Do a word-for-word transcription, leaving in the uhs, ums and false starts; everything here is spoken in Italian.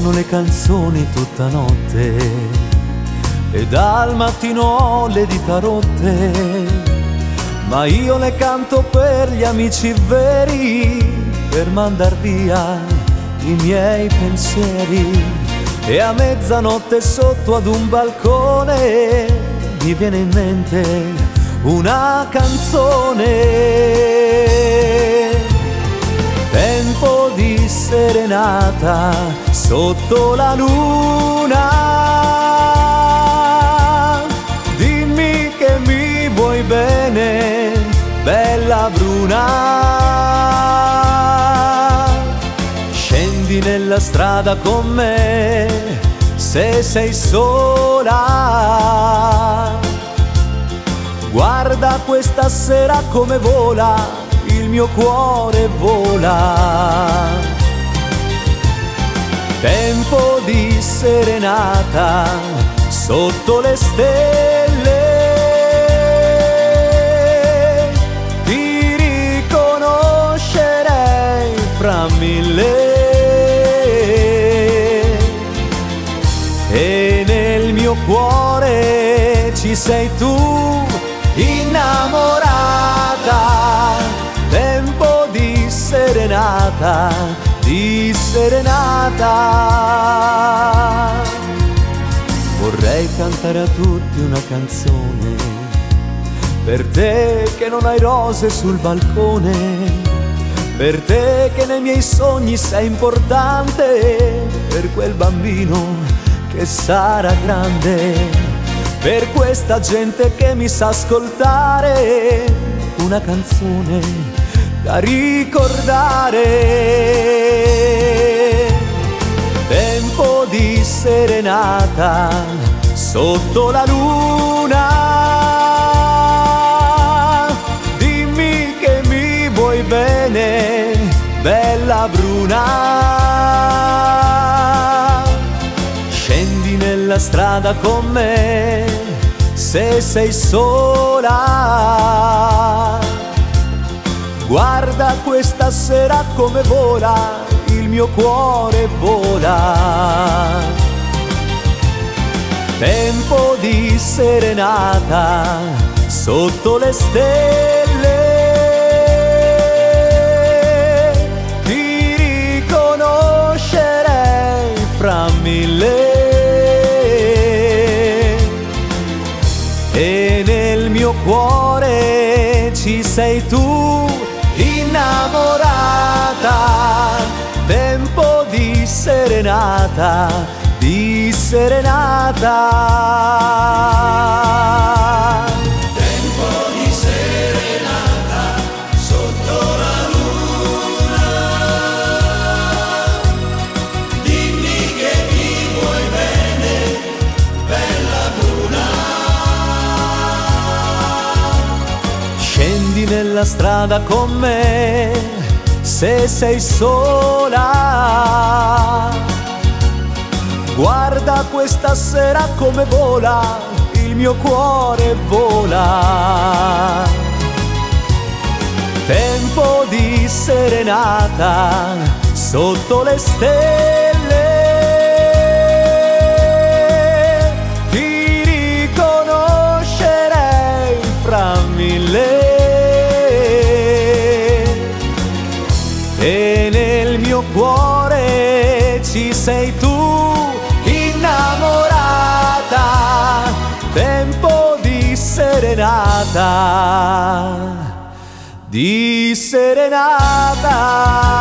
suono le canzoni tutta notte e dal mattino ho le dita rotte, ma io le canto per gli amici veri, per mandar via i miei pensieri. E a mezzanotte sotto ad un balcone mi viene in mente una canzone. Tempo di serenata sotto la luna, dimmi che mi vuoi bene, bella bruna. Scendi nella strada con me se sei sola, guarda questa sera come vola, il mio cuore vola. Tempo di serenata sotto le stelle, ti riconoscerei fra mille. E nel mio cuore ci sei tu, innamorata. Tempo di serenata, di serenata. Vorrei cantare a tutti una canzone, per te che non hai rose sul balcone, per te che nei miei sogni sei importante, per quel bambino che sarà grande, per questa gente che mi sa ascoltare una canzone da ricordare. Tempo di serenata sotto la luna, dimmi che mi vuoi bene, bella bruna. Scendi nella strada con me se sei sola, guarda questa sera come vola, il mio cuore vola. Tempo di serenata sotto le stelle, ti riconoscerei fra mille. E nel mio cuore ci sei tu, innamorata. Tempo di serenata, di serenata. Tempo di serenata sotto la luna, dimmi che mi vuoi bene, bella bruna. Scendi nella strada con me se sei sola, guarda questa sera come vola, il mio cuore vola. Tempo di serenata sotto le stelle, ti riconoscerei fra mille. E nel mio cuore ci sei tu, innamorata. Tempo di serenata, di serenata.